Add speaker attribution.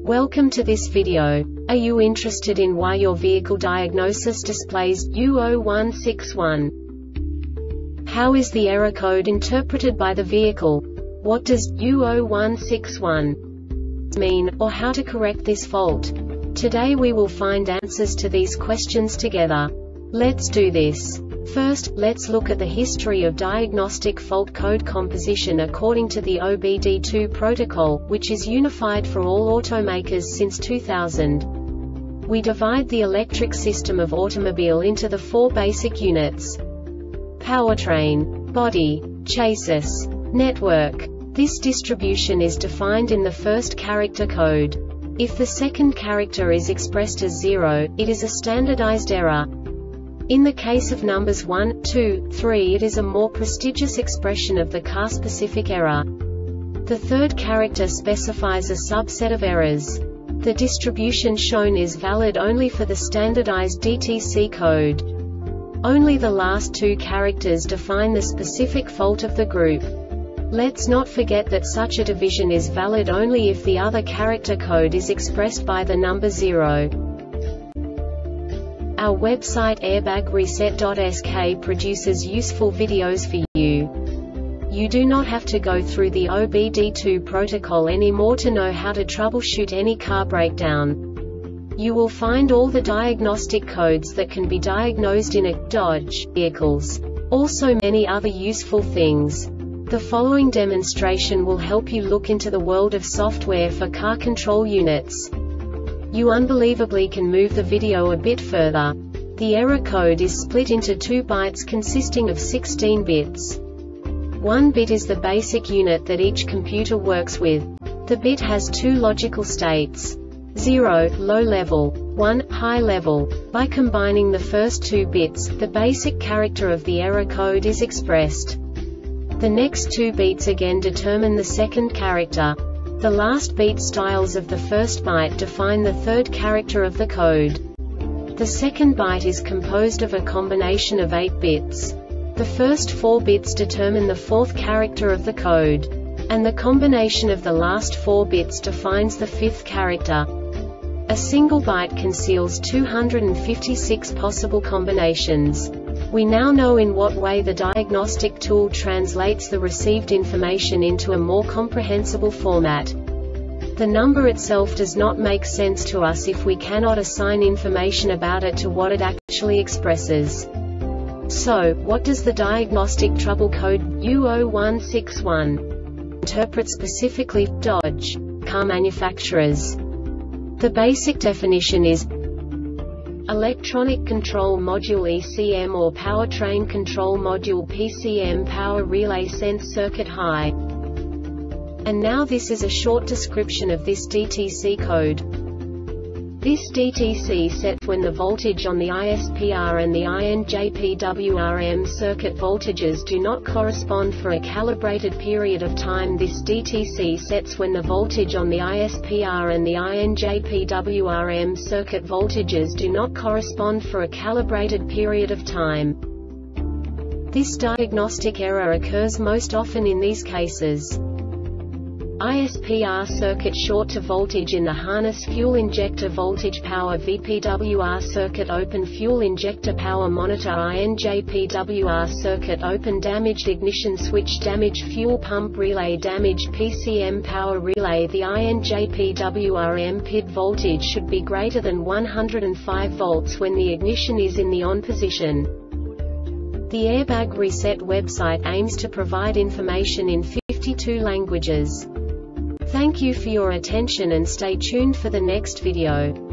Speaker 1: Welcome to this video. Are you interested in why your vehicle diagnosis displays U0161? How is the error code interpreted by the vehicle? What does U0161 mean, or how to correct this fault? Today we will find answers to these questions together. Let's do this. First, let's look at the history of diagnostic fault code composition according to the OBD2 protocol, which is unified for all automakers since 2000. We divide the electric system of automobile into the four basic units: powertrain, body, chassis, network. This distribution is defined in the first character code. If the second character is expressed as 0, it is a standardized error. In the case of numbers 1, 2, 3, it is a more prestigious expression of the car-specific error. The third character specifies a subset of errors. The distribution shown is valid only for the standardized DTC code. Only the last two characters define the specific fault of the group. Let's not forget that such a division is valid only if the other character code is expressed by the number 0. Our website airbagreset.sk produces useful videos for you. You do not have to go through the OBD2 protocol anymore to know how to troubleshoot any car breakdown. You will find all the diagnostic codes that can be diagnosed in a Dodge vehicles. Also many other useful things. The following demonstration will help you look into the world of software for car control units. You unbelievably can move the video a bit further. The error code is split into 2 bytes consisting of 16 bits. 1 bit is the basic unit that each computer works with. The bit has 2 logical states: 0, low level, 1, high level. By combining the first 2 bits, the basic character of the error code is expressed. The next 2 beats again determine the second character. The last beat styles of the first byte define the third character of the code. The second byte is composed of a combination of 8 bits. The first 4 bits determine the fourth character of the code. And the combination of the last 4 bits defines the fifth character. A single byte conceals 256 possible combinations. We now know in what way the diagnostic tool translates the received information into a more comprehensible format. The number itself does not make sense to us if we cannot assign information about it to what it actually expresses. So, what does the diagnostic trouble code U0161 interpret specifically for Dodge car manufacturers? The basic definition is Electronic Control Module ECM or Powertrain Control Module PCM Power Relay Sense Circuit High. And now this is a short description of this DTC code. This DTC sets when the voltage on the ISPR and the INJPWRM circuit voltages do not correspond for a calibrated period of time. This DTC sets when the voltage on the ISPR and the INJPWRM circuit voltages do not correspond for a calibrated period of time. This diagnostic error occurs most often in these cases: ISPR circuit short to voltage in the harness, fuel injector voltage power VPWR circuit open, fuel injector power monitor INJPWR circuit open, damaged ignition switch, damaged fuel pump relay, damaged PCM power relay. The INJPWRM PID voltage should be greater than 105 volts when the ignition is in the on position. The Airbag Reset website aims to provide information in 52 languages. Thank you for your attention and stay tuned for the next video.